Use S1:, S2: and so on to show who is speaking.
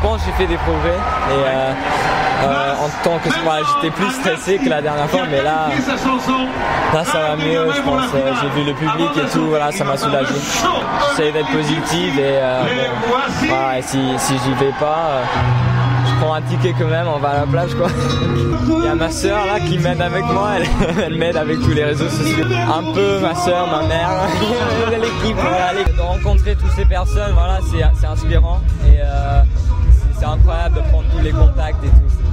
S1: pense que j'ai fait des progrès et en tant que j'étais plus stressé que la dernière fois, mais là ça va mieux, je pense. J'ai vu le public et tout, voilà, ça m'a soulagé. J'essaie d'être positive et voilà, et si j'y vais pas, je prends un ticket quand même, on va à la plage quoi. Il y a ma soeur là qui m'aide avec moi, elle m'aide avec tous les réseaux sociaux. Un peu ma soeur, ma mère, l'équipe, de rencontrer toutes ces personnes, voilà, c'est inspirant et c'est incroyable de prendre tous les contacts et tout.